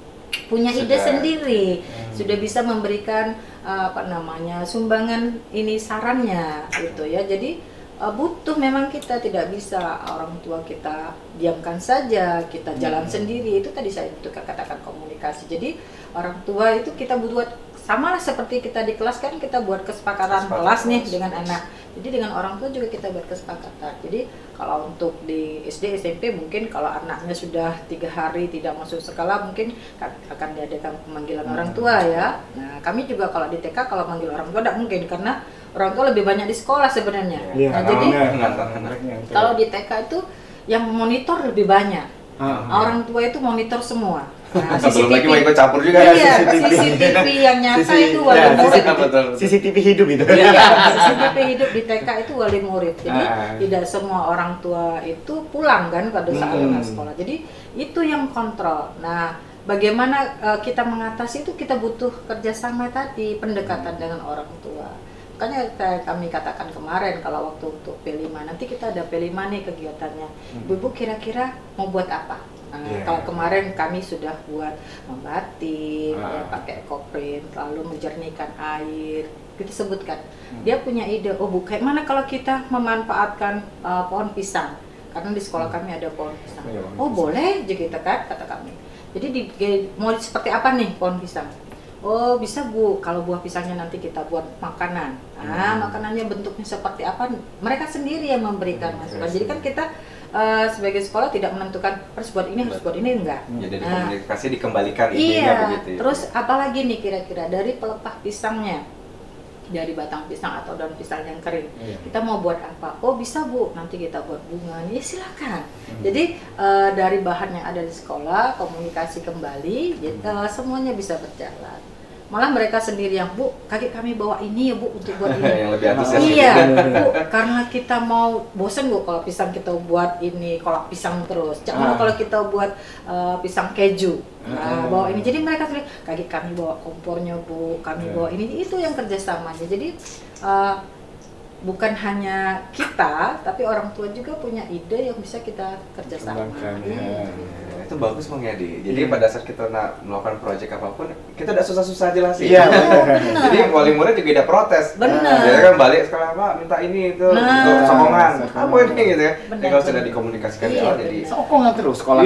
punya ide Sudah. sendiri, Hmm. sudah bisa memberikan uh, apa namanya sumbangan ini sarannya gitu ya. Jadi uh, butuh memang kita tidak bisa orang tua kita diamkan saja, kita jalan Hmm. sendiri. Itu tadi saya butuh katakan komunikasi. Jadi orang tua itu kita buat sama lah seperti kita di kelas kan kita buat kesepakatan Kesepakatan kelas nih kelas. dengan anak. Jadi dengan orang tua juga kita buat kesepakatan. Jadi kalau untuk di S D S M P mungkin kalau anaknya sudah tiga hari tidak masuk sekolah mungkin akan diadakan pemanggilan Hmm. orang tua ya. Nah kami juga kalau di T K kalau manggil orang tua tidak mungkin karena orang tua lebih banyak di sekolah sebenarnya. Iya, Nah, karena jadi memang mengantar anak. kalau di T K itu yang monitor lebih banyak. Ah. Orang tua itu monitor semua. Nah, Belum lagi mau ikut campur juga. Iya, C C T V. C C T V yang nyata Sisi- itu ya, wali C C T V. murid. Betul. C C T V hidup itu. Iya, C C T V hidup di T K itu wali murid. Jadi Ah. tidak semua orang tua itu pulang kan pada saat Hmm. anak sekolah. Jadi itu yang kontrol. Nah, bagaimana uh, kita mengatasi itu kita butuh kerjasama tadi, pendekatan dengan orang tua. Makanya kayak kami katakan kemarin kalau waktu untuk P lima nanti kita ada P lima nih kegiatannya. Ibu kira-kira mau buat apa? Nah, Yeah. kalau kemarin kami sudah buat membatik, Ah. ya, pakai ekoprint, lalu menjernihkan air, kita sebutkan. Hmm. Dia punya ide, oh Bu, kayak mana kalau kita memanfaatkan uh, pohon pisang? Karena di sekolah kami ada pohon pisang. Iya, pohon Oh pisang. boleh, aja kita kan, kata kami. Jadi di, mau seperti apa nih pohon pisang? Oh bisa Bu, kalau buah pisangnya nanti kita buat makanan. Ah, Hmm. makanannya bentuknya seperti apa? Mereka sendiri yang memberikan Hmm, masukan. iya Jadi sih. kan kita uh, sebagai sekolah tidak menentukan harus buat ini, harus buat ini, enggak. Jadi Nah, komunikasi dikembalikan idenya iya, begitu ya. terus apalagi nih kira-kira dari pelepah pisangnya, dari batang pisang atau daun pisang yang kering, Iya. kita mau buat apa? Oh bisa Bu, nanti kita buat bunga. Ya silakan. Hmm. Jadi eh, dari bahan yang ada di sekolah, komunikasi kembali, jadi, eh, semuanya bisa berjalan. Malah mereka sendiri yang Bu, kakek kami bawa ini ya Bu untuk buat ini. Yang lebih antusias. Iya, gitu. Bu, karena kita mau bosen Bu kalau pisang kita buat ini kolak pisang terus. Jangan Ah. kalau kita buat uh, pisang keju. Nah, Ah. bawa ini. Jadi mereka sendiri, kakek kami bawa kompornya Bu, kami Iya. bawa ini. Itu yang kerjasamanya. Jadi uh, bukan hanya kita, tapi orang tua juga punya ide yang bisa kita kerjasama. Kembangkan, Iya. ya. Itu bagus Bang Yadi. Jadi Iya. pada saat kita nak melakukan proyek apapun, kita tidak susah-susah jelasin. Iya, Oh, benar. benar. Jadi wali murid juga tidak protes. Benar. Jadi kan balik sekolah Pak minta ini itu Nah. untuk sokongan. Sokongan. Apa ini gitu ya. Benar, Jadi kalau sudah benar. dikomunikasikan di Iya, awal jadi benar. Sokongan terus sekolah.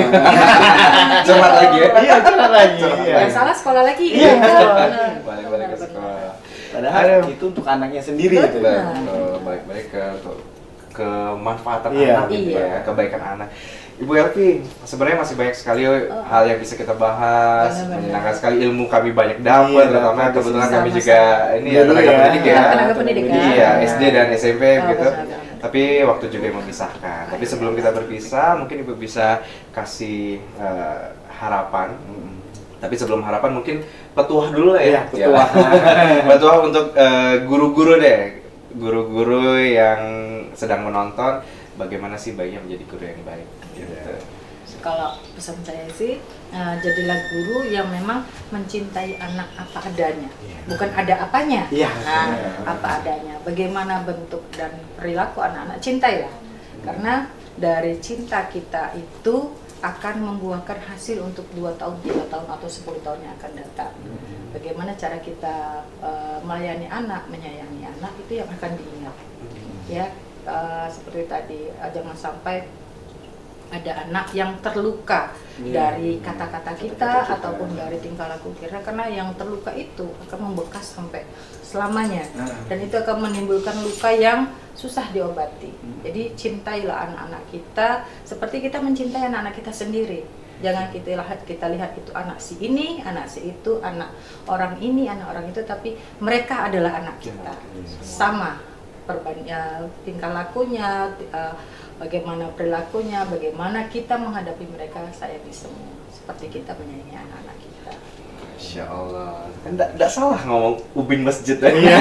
cermat lagi ya. Iya, cermat lagi. Cermat Iya. Yang salah sekolah lagi. Iya, Benar, betul. benar. Balik-balik ke Benar, sekolah. Padahal Aduh. itu untuk anaknya sendiri Betul. itu. Benar. Betul, balik-balik ke ke kemanfaatan Iya. anak gitu Iya. ya, kebaikan anak. Ibu Elvi, sebenarnya masih banyak sekali hal yang bisa kita bahas, Benar-benar. menyenangkan sekali ilmu kami banyak dapat, Iya, terutama dapat. kebetulan kami Sama-sama. juga ini ya Iya, tenaga iya. pendidik ya. Tenaga pendidikan. Iya, S D dan S M P Oh, gitu. benar-benar. Tapi waktu juga yang memisahkan. Tapi sebelum kita berpisah, mungkin Ibu bisa kasih eh, harapan. Tapi sebelum harapan mungkin petuah dulu lah ya. Iya, petuah. Petuah untuk eh, guru-guru deh. Guru-guru yang sedang menonton, bagaimana sih baiknya menjadi guru yang baik gitu. Kalau pesan saya sih, uh, jadilah guru yang memang mencintai anak apa adanya, Iya. bukan ada apanya. Iya. Nah, Iya. apa adanya. Bagaimana bentuk dan perilaku anak-anak, cintailah. Karena dari cinta kita itu akan membuahkan hasil untuk dua tahun, tiga tahun, atau sepuluh tahun yang akan datang. Bagaimana cara kita uh, melayani anak, menyayangi anak, itu yang akan diingat. Ya, uh, seperti tadi, uh, jangan sampai ada anak yang terluka Iya. dari kata-kata kita Kata-kata kita. ataupun dari tingkah laku kita, karena yang terluka itu akan membekas sampai selamanya Ah. dan itu akan menimbulkan luka yang susah diobati. Jadi cintailah anak-anak kita seperti kita mencintai anak-anak kita sendiri. Jangan kita lihat kita lihat itu anak si ini, anak si itu, anak orang ini, anak orang itu, tapi mereka adalah anak kita. Sama perban- ya, tingkah lakunya, ti- uh, bagaimana perilakunya, bagaimana kita menghadapi mereka, sayangi semua seperti kita menyayangi anak-anak kita. Masya Allah, kan tidak salah ngomong ubin masjid ya. Iya.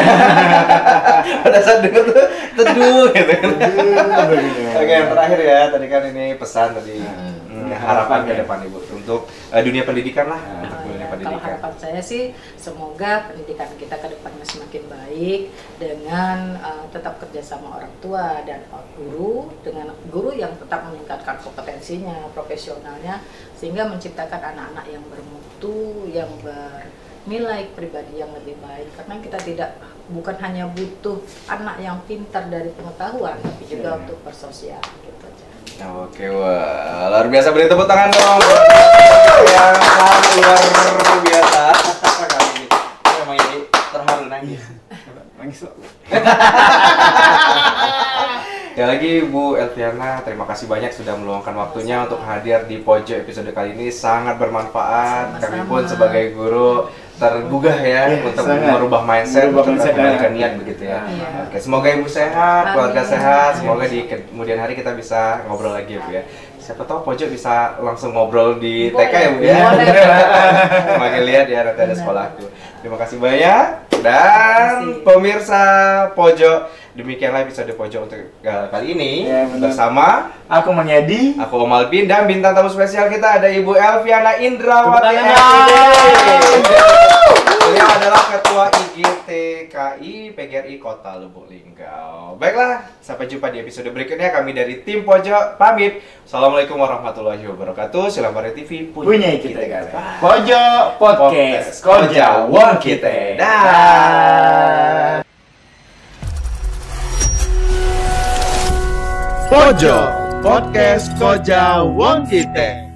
Pada saat dengar tuh teduh gitu kan. Begitu. Oke, yang terakhir ya, tadi kan ini pesan tadi Hmm. hmm, harapan ke depan Ibu untuk eh, dunia pendidikan lah, Hmm. untuk dunia kalau pendidikan. harapan saya sih semoga pendidikan kita ke depannya semakin baik dengan uh, tetap kerjasama orang tua dan guru, dengan guru yang tetap meningkatkan kompetensinya, profesionalnya, sehingga menciptakan anak-anak yang bermutu, yang bernilai pribadi yang lebih baik. Karena kita tidak bukan hanya butuh anak yang pintar dari pengetahuan, tapi juga Yeah. untuk bersosial gitu aja. Oke, wah, luar biasa, beri tepuk tangan dong yang sangat luar biasa kali ini. Ini memang jadi terharu nangis. Nangis loh. Ya lagi Bu Elviana, terima kasih banyak sudah meluangkan waktunya untuk hadir di pojok episode kali ini, sangat bermanfaat. Sama-sama. Kami pun sebagai guru tergugah ya Iya, untuk sangat. merubah mindset, Merubah untuk mindset, kembalikan ya. niat begitu ya. Iya. Oke, semoga Ibu sehat, keluarga Amin. sehat, semoga di kemudian hari kita bisa ngobrol lagi ya Bu ya. Siapa tahu pojok bisa langsung ngobrol di T K ya Bu ya. Boleh. Semakin lihat ya nanti ada Benar. sekolahku. Terima kasih banyak dan Terima kasih. pemirsa pojok, demikianlah episode pojok untuk uh, kali ini Ya, benar. bersama Aku Mang Yadi. aku Om Albin dan bintang tamu spesial kita ada Ibu Elviana Indrawati. Tepuk tangan. Beliau adalah Ketua I G T K I P G R I Kota Lubuk Linggau. Baiklah, sampai jumpa di episode berikutnya. Kami dari tim Pojok pamit. Assalamualaikum warahmatullahi wabarakatuh. Silambari T V Punya kita kan. Pojok Podcast Koja Wong kita. Dah. Pojok Podcast Koja Wong Kita.